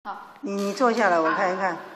好， 你坐下来，我看一看。